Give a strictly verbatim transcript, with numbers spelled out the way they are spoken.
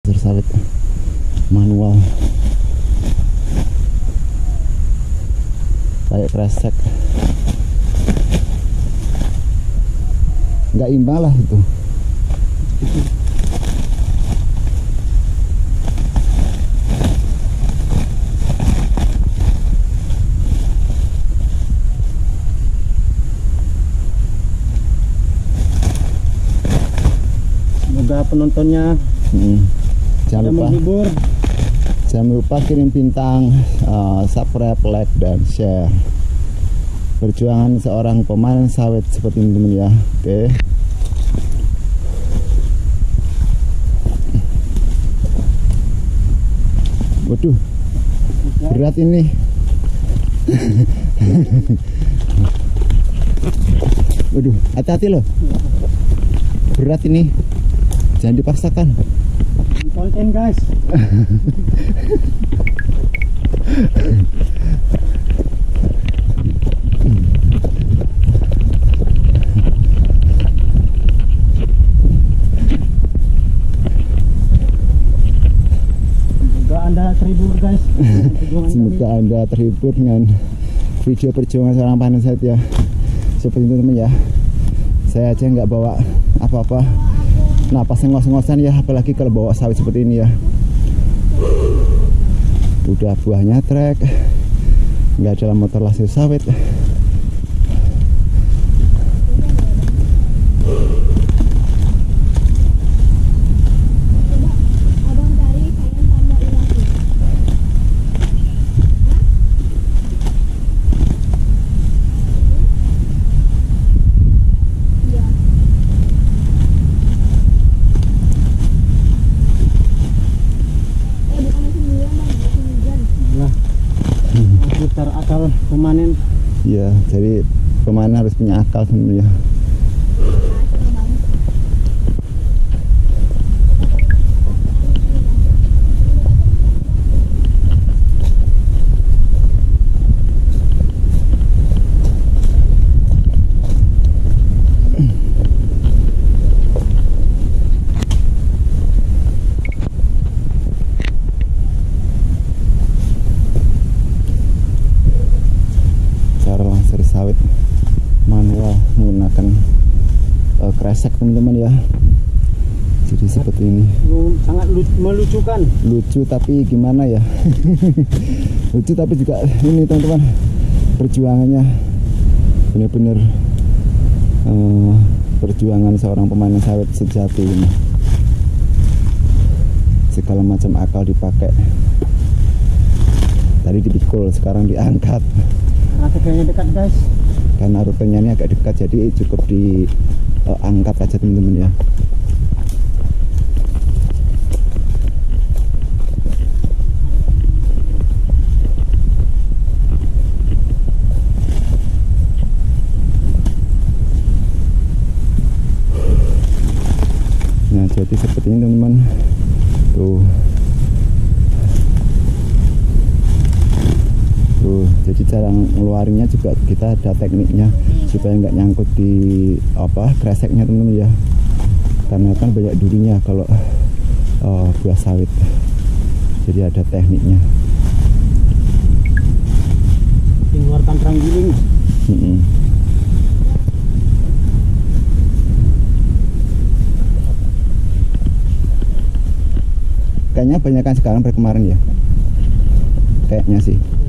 laser sawit manual kayak kresek, nggak imbang lah itu. Semoga penontonnya hmm. Jangan lupa menghibur. Jangan lupa kirim bintang, uh, subscribe, like, dan share. Perjuangan seorang pemanen sawit seperti ini teman ya. Oke. Waduh, berat ini. Waduh, hati-hati loh. Berat ini. Jangan dipaksakan. Konten guys. Semoga Anda terhibur guys. Semoga Anda terhibur dengan video perjuangan seorang panen sawit ya. Seperti itu teman ya. Saya aja nggak bawa apa-apa, napasnya ngos-ngosan ya, apalagi kalau bawa sawit seperti ini ya. Udah buahnya trek, nggak ada motor laser sawit. Akal pemanen. Ya, jadi pemanen harus punya akal sebenarnya. Laser sawit manual menggunakan uh, kresek teman-teman ya. Jadi seperti ini. Sangat melucukan. Lucu tapi gimana ya? Lucu tapi juga ini teman-teman, perjuangannya benar-benar uh, perjuangan seorang pemanen sawit sejati ini. Segala macam akal dipakai. Tadi dipikul, sekarang diangkat. Rutenya dekat guys. Karena rutenya ini agak dekat, jadi cukup diangkat uh, aja teman-teman ya. Nah jadi seperti ini teman-teman. Tuh. Tuh, jadi cara ngeluarinnya juga kita ada tekniknya supaya nggak nyangkut di apa kreseknya teman-teman ya, karena kan banyak durinya kalau uh, buah sawit, jadi ada tekniknya. Mengeluarkan terang giling. Mm-mm. Kayaknya banyak kan sekarang dari kemarin ya, kayaknya sih.